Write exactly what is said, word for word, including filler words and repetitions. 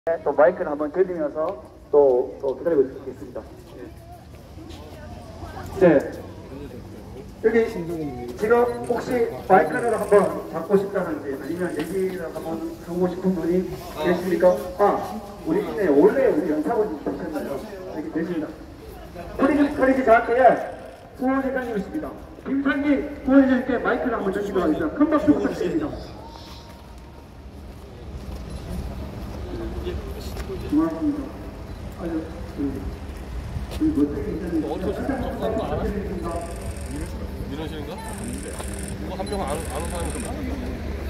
또 마이크를 한번 드리면서 또, 또 기다리고 있겠습니다. 네. 여기 지금 혹시 마이크를 한번 잡고 싶다든지 아니면 얘기를 한번 하고 싶은 분이 계십니까? 아, 우리 있네. 원래 우리 연사분이 계셨나요? 여기 계십니다. 커리지, 커리지 자학회의 부원회장님이십니다. 김상기 부원회장님께 마이크를 한번 주시도록 하겠습니다. 큰 박수 부탁드립니다. 고맙습니다. 아유, 우리 멋지게 있잖아요. 이러시는가? 누가 한 명 아는, 아는 사람이 좀 많은데.